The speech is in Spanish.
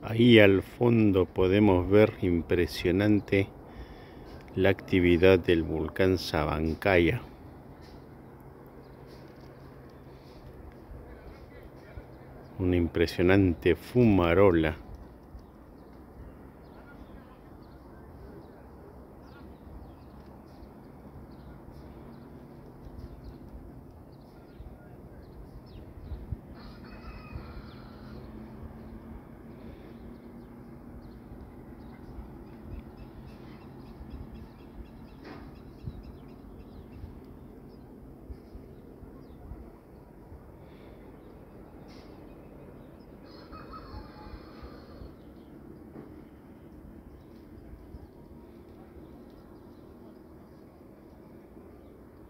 Ahí al fondo podemos ver impresionante la actividad del volcán Sabancaya. Una impresionante fumarola.